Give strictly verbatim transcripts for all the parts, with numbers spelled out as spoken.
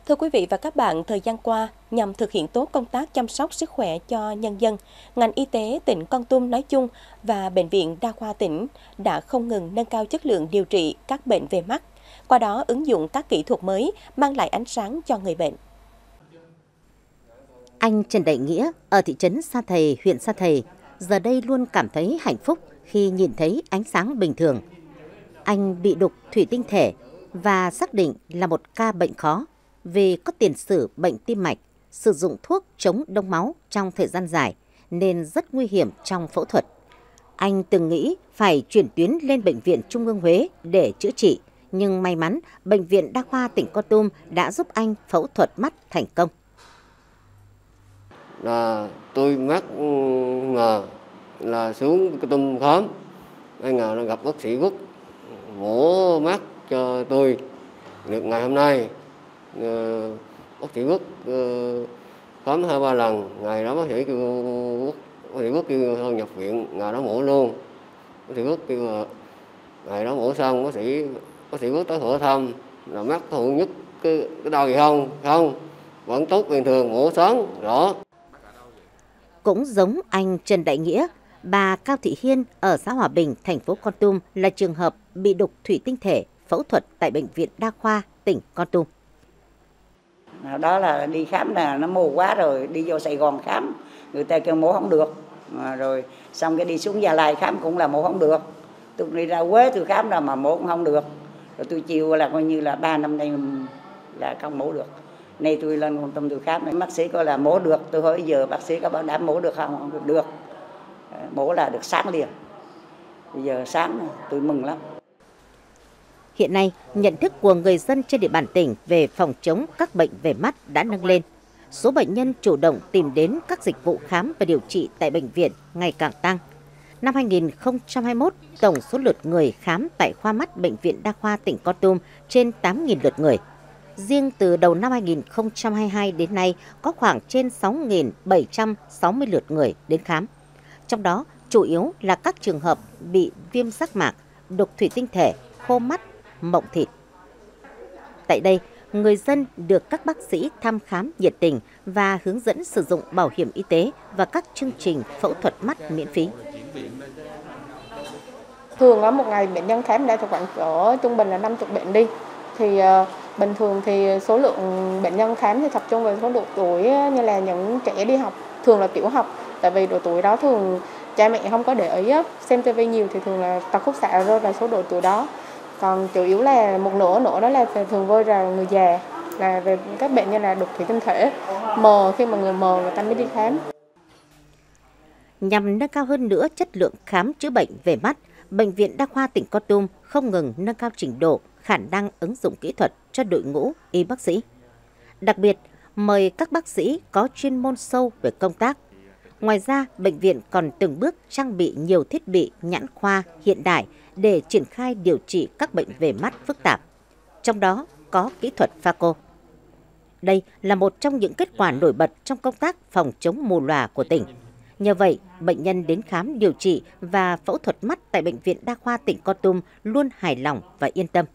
Thưa quý vị và các bạn, thời gian qua, nhằm thực hiện tốt công tác chăm sóc sức khỏe cho nhân dân, ngành y tế tỉnh Kon Tum nói chung và Bệnh viện Đa khoa tỉnh đã không ngừng nâng cao chất lượng điều trị các bệnh về mắt, qua đó ứng dụng các kỹ thuật mới mang lại ánh sáng cho người bệnh. Anh Trần Đại Nghĩa ở thị trấn Sa Thầy, huyện Sa Thầy, giờ đây luôn cảm thấy hạnh phúc khi nhìn thấy ánh sáng bình thường. Anh bị đục thủy tinh thể và xác định là một ca bệnh khó vì có tiền sử bệnh tim mạch, sử dụng thuốc chống đông máu trong thời gian dài nên rất nguy hiểm trong phẫu thuật. Anh từng nghĩ phải chuyển tuyến lên Bệnh viện Trung ương Huế để chữa trị, nhưng may mắn Bệnh viện Đa khoa tỉnh Kon Tum đã giúp anh phẫu thuật mắt thành công. Là tôi mắc ngờ là xuống Kon Tum khám, ai ngờ là gặp bác sĩ Quốc mổ mắt cho tôi. Được ngày hôm nay bác sĩ Quốc khám hai ba lần, ngày đó bác sĩ kêu Quốc, bác sĩ Quốc kêu thôi nhập viện, ngày đó mổ luôn. Bác sĩ Quốc kêu ngày đó mổ xong, bác sĩ bác sĩ Quốc tới hỏi thăm là mắt thụ nhất cái cái đau gì không? Không, vẫn tốt bình thường, mổ sáng rõ. Cũng giống anh Trần Đại Nghĩa, bà Cao Thị Hiên ở xã Hòa Bình, thành phố Kon Tum là trường hợp bị đục thủy tinh thể phẫu thuật tại Bệnh viện Đa khoa tỉnh Kon Tum. Đó là đi khám là nó mù quá rồi, đi vô Sài Gòn khám, người ta kêu mổ không được. À, rồi xong cái đi xuống Gia Lai khám cũng là mổ không được. Tôi đi ra Quế tôi khám là mà mổ cũng không được. Rồi tôi chiều là coi như là ba năm nay là không mổ được. Nay tôi lên Kon Tum tôi khám, bác sĩ coi là mổ được. Tôi hỏi giờ bác sĩ có bảo đảm mổ được không? Không được. Được. Mổ là được sáng liền. Bây giờ sáng tôi mừng lắm. Hiện nay, nhận thức của người dân trên địa bàn tỉnh về phòng chống các bệnh về mắt đã nâng lên. Số bệnh nhân chủ động tìm đến các dịch vụ khám và điều trị tại bệnh viện ngày càng tăng. Năm hai nghìn không trăm hai mươi mốt, tổng số lượt người khám tại khoa mắt Bệnh viện Đa khoa tỉnh Kon Tum trên tám nghìn lượt người. Riêng từ đầu năm hai nghìn không trăm hai mươi hai đến nay có khoảng trên sáu nghìn bảy trăm sáu mươi lượt người đến khám. Trong đó, chủ yếu là các trường hợp bị viêm giác mạc, đục thủy tinh thể, khô mắt, mộng thịt. Tại đây, người dân được các bác sĩ thăm khám nhiệt tình và hướng dẫn sử dụng bảo hiểm y tế và các chương trình phẫu thuật mắt miễn phí. Thường ở một ngày bệnh nhân khám đã khoảng cỡ trung bình là năm mươi bệnh đi. Thì uh, bình thường thì số lượng bệnh nhân khám thì tập trung vào số độ tuổi như là những trẻ đi học, thường là tiểu học. Tại vì độ tuổi đó thường cha mẹ không có để ý xem ti vi nhiều thì thường là tật khúc xạ rơi vào số độ tuổi đó. Còn chủ yếu là một nửa nữa đó là thường rơi vào người già, là về các bệnh như là đục thủy tinh thể, mờ, khi mà người mờ người ta mới đi khám. Nhằm nâng cao hơn nữa chất lượng khám chữa bệnh về mắt, Bệnh viện Đa khoa tỉnh Kon Tum không ngừng nâng cao trình độ, khả năng ứng dụng kỹ thuật cho đội ngũ y bác sĩ. Đặc biệt, mời các bác sĩ có chuyên môn sâu về công tác. Ngoài ra, bệnh viện còn từng bước trang bị nhiều thiết bị nhãn khoa hiện đại để triển khai điều trị các bệnh về mắt phức tạp. Trong đó có kỹ thuật phaco. Đây là một trong những kết quả nổi bật trong công tác phòng chống mù lòa của tỉnh. Nhờ vậy, bệnh nhân đến khám điều trị và phẫu thuật mắt tại Bệnh viện Đa khoa tỉnh Kon Tum luôn hài lòng và yên tâm.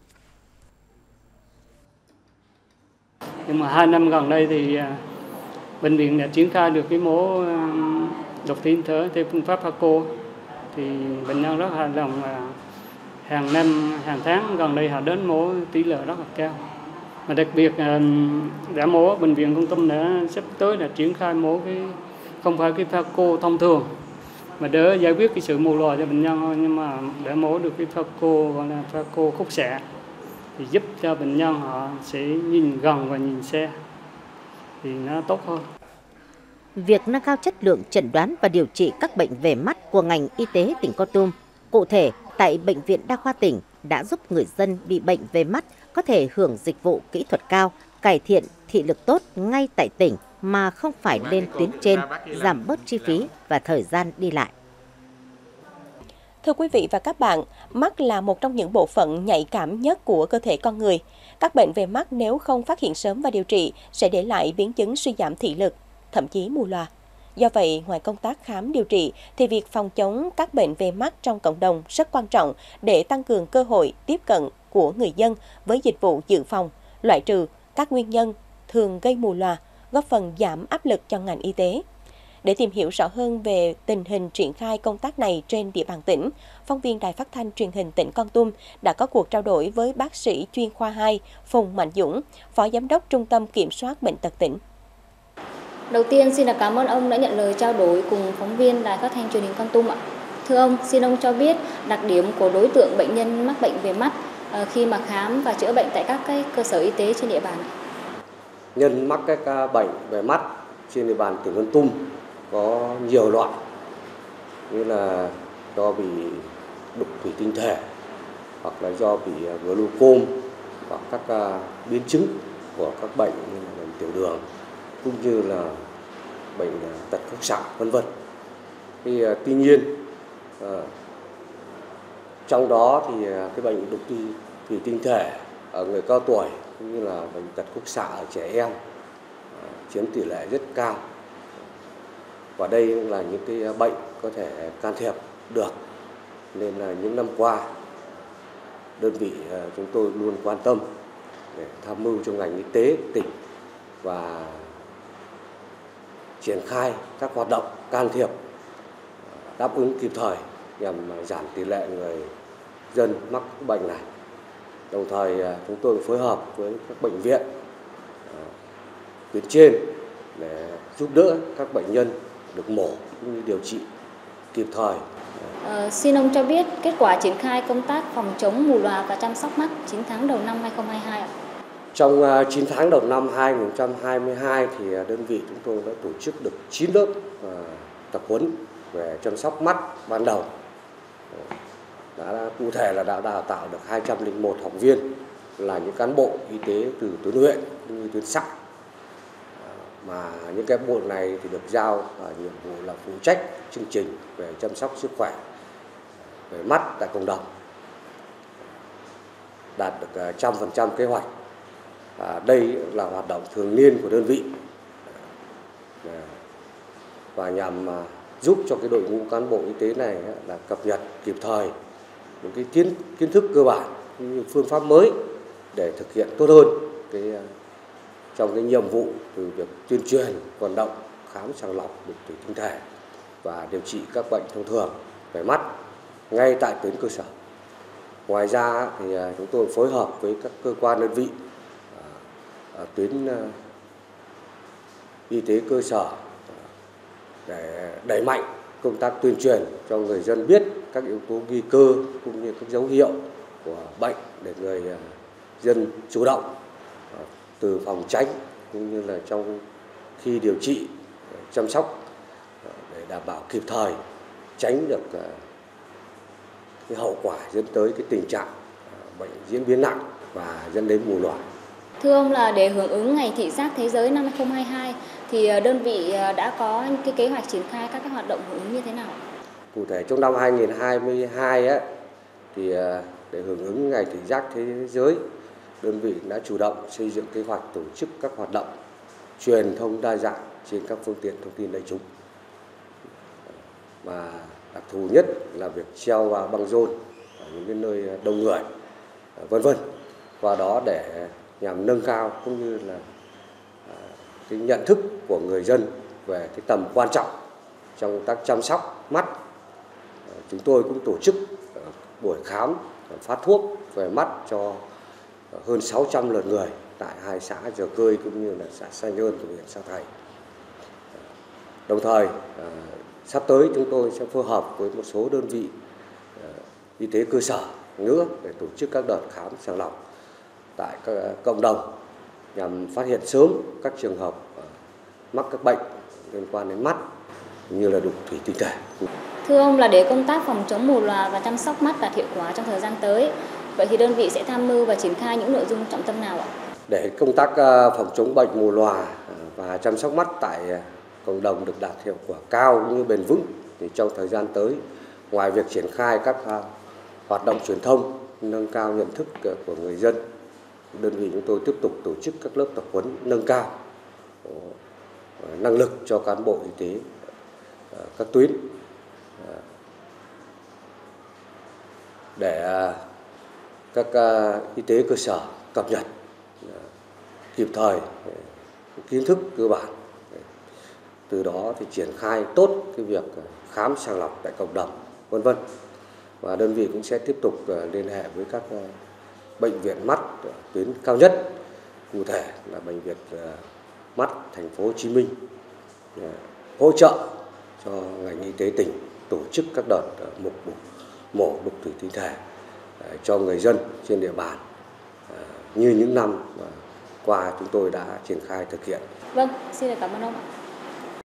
Nhưng mà hai năm gần đây thì bệnh viện đã triển khai được cái mổ đục thủy tinh thể theo phương pháp phaco, thì bệnh nhân rất hài lòng và hàng năm, hàng tháng gần đây họ đến mổ tỷ lệ rất là cao. Mà đặc biệt đã mổ bệnh viện Kon Tum đã sắp tới là triển khai mổ cái không phải cái phaco thông thường mà để giải quyết cái sự mù lòa cho bệnh nhân thôi, nhưng mà để mổ được cái phaco gọi là phaco khúc xạ thì giúp cho bệnh nhân họ sẽ nhìn gần và nhìn xa thì nó tốt hơn. Việc nâng cao chất lượng chẩn đoán và điều trị các bệnh về mắt của ngành y tế tỉnh Kon Tum, cụ thể tại Bệnh viện Đa khoa tỉnh đã giúp người dân bị bệnh về mắt có thể hưởng dịch vụ kỹ thuật cao, cải thiện thị lực tốt ngay tại tỉnh mà không phải lên tuyến trên, giảm bớt chi phí và thời gian đi lại. Thưa quý vị và các bạn, mắt là một trong những bộ phận nhạy cảm nhất của cơ thể con người. Các bệnh về mắt nếu không phát hiện sớm và điều trị sẽ để lại biến chứng suy giảm thị lực, thậm chí mù lòa. Do vậy, ngoài công tác khám điều trị, thì việc phòng chống các bệnh về mắt trong cộng đồng rất quan trọng để tăng cường cơ hội tiếp cận của người dân với dịch vụ dự phòng, loại trừ các nguyên nhân thường gây mù lòa, góp phần giảm áp lực cho ngành y tế. Để tìm hiểu rõ hơn về tình hình triển khai công tác này trên địa bàn tỉnh, phóng viên Đài Phát thanh Truyền hình tỉnh Kon Tum đã có cuộc trao đổi với bác sĩ chuyên khoa hai Phùng Mạnh Dũng, Phó Giám đốc Trung tâm Kiểm soát Bệnh tật tỉnh. Đầu tiên xin được cảm ơn ông đã nhận lời trao đổi cùng phóng viên Đài Phát thanh Truyền hình Kon Tum ạ. Thưa ông, xin ông cho biết đặc điểm của đối tượng bệnh nhân mắc bệnh về mắt khi mà khám và chữa bệnh tại các cái cơ sở y tế trên địa bàn. Nhân mắc các ca bệnh về mắt trên địa bàn tỉnh Kon Tum có nhiều loại, như là do bị đục thủy tinh thể, hoặc là do bị glaucom, hoặc các biến chứng của các bệnh như là bệnh tiểu đường, cũng như là bệnh tật khúc xạ, vân vân. Thì tuy nhiên trong đó thì cái bệnh đục thủy tinh thể ở người cao tuổi cũng như là bệnh tật khúc xạ ở trẻ em chiếm tỷ lệ rất cao. Và đây là những cái bệnh có thể can thiệp được, nên là những năm qua đơn vị chúng tôi luôn quan tâm để tham mưu cho ngành y tế tỉnh và triển khai các hoạt động can thiệp đáp ứng kịp thời nhằm giảm tỷ lệ người dân mắc bệnh này. Đồng thời chúng tôi phối hợp với các bệnh viện tuyến trên để giúp đỡ các bệnh nhân được mổ cũng như điều trị kịp thời. À, xin ông cho biết kết quả triển khai công tác phòng chống mù lòa và chăm sóc mắt chín tháng đầu năm hai không hai hai ạ. Trong chín tháng đầu năm hai không hai hai thì đơn vị chúng tôi đã tổ chức được chín lớp tập huấn về chăm sóc mắt ban đầu. Đã cụ thể là đã đào tạo được hai trăm lẻ một học viên là những cán bộ y tế từ tuyến huyện cũng như tuyến xã. Mà những cái bộ này thì được giao nhiệm vụ là phụ trách chương trình về chăm sóc sức khỏe về mắt tại cộng đồng, đạt được một trăm phần trăm kế hoạch. Và đây là hoạt động thường niên của đơn vị và nhằm giúp cho cái đội ngũ cán bộ y tế này là cập nhật kịp thời những cái kiến kiến thức cơ bản cũng như phương pháp mới để thực hiện tốt hơn cái trong cái nhiệm vụ từ việc tuyên truyền, vận động, khám sàng lọc đục thủy tinh thể và điều trị các bệnh thông thường về mắt ngay tại tuyến cơ sở. Ngoài ra thì chúng tôi phối hợp với các cơ quan đơn vị ở tuyến y tế cơ sở để đẩy mạnh công tác tuyên truyền cho người dân biết các yếu tố nguy cơ cũng như các dấu hiệu của bệnh để người dân chủ động từ phòng tránh cũng như là trong khi điều trị, chăm sóc để đảm bảo kịp thời, tránh được cái hậu quả dẫn tới cái tình trạng bệnh diễn biến nặng và dẫn đến mù lòa. Thưa ông, là để hưởng ứng Ngày Thị giác Thế giới năm hai không hai hai thì đơn vị đã có cái kế hoạch triển khai các cái hoạt động hưởng ứng như thế nào? Cụ thể trong năm hai không hai hai á, thì để hưởng ứng Ngày Thị giác Thế giới, đơn vị đã chủ động xây dựng kế hoạch tổ chức các hoạt động truyền thông đa dạng trên các phương tiện thông tin đại chúng. Và đặc thù nhất là việc treo băng rôn ở những cái nơi đông người, vân vân. Qua đó để nhằm nâng cao cũng như là cái nhận thức của người dân về cái tầm quan trọng trong công tác chăm sóc mắt. Chúng tôi cũng tổ chức buổi khám phát thuốc về mắt cho hơn sáu trăm lượt người tại hai xã Giờ Cơi cũng như là xã Sa Nhơn của huyện Sa Thầy. Đồng thời sắp tới chúng tôi sẽ phối hợp với một số đơn vị y tế cơ sở nữa để tổ chức các đợt khám sàng lọc tại các cộng đồng nhằm phát hiện sớm các trường hợp mắc các bệnh liên quan đến mắt như là đục thủy tinh thể. Thưa ông, là để công tác phòng chống mù lòa và chăm sóc mắt đạt hiệu quả trong thời gian tới, vậy thì đơn vị sẽ tham mưu và triển khai những nội dung trọng tâm nào ạ? Để công tác phòng chống bệnh mù lòa và chăm sóc mắt tại cộng đồng được đạt hiệu quả cao cũng như bền vững, thì trong thời gian tới, ngoài việc triển khai các hoạt động truyền thông, nâng cao nhận thức của người dân, đơn vị chúng tôi tiếp tục tổ chức các lớp tập huấn nâng cao năng lực cho cán bộ y tế các tuyến để các y tế cơ sở cập nhật kịp thời kiến thức cơ bản. Từ đó thì triển khai tốt cái việc khám sàng lọc tại cộng đồng, vân vân. Và đơn vị cũng sẽ tiếp tục liên hệ với các bệnh viện mắt tuyến cao nhất, cụ thể là bệnh viện mắt thành phố Hồ Chí Minh, hỗ trợ cho ngành y tế tỉnh tổ chức các đợt mổ mổ đục thủy tinh thể cho người dân trên địa bàn như những năm qua chúng tôi đã triển khai thực hiện. Vâng, xin cảm ơn ông.